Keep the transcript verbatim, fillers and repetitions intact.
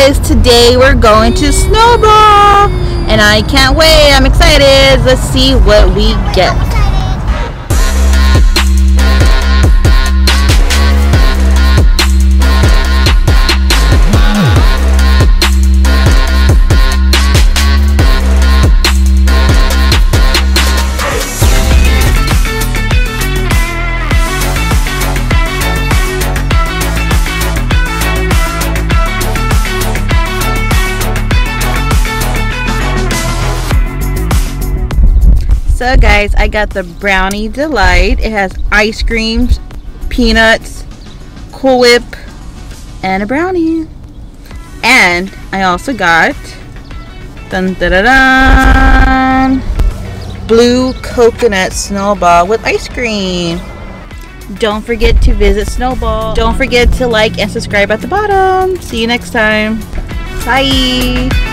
guys, today we're going to Sno-Ball and I can't wait. I'm excited. Let's see what we get. So guys, I got the Brownie Delight. It has ice creams, peanuts, Cool Whip, and a brownie. And I also got dun, dun, dun, dun, blue coconut Sno-Ball with ice cream. Don't forget to visit Sno-Ball. Don't forget to like and subscribe at the bottom. See you next time. Bye.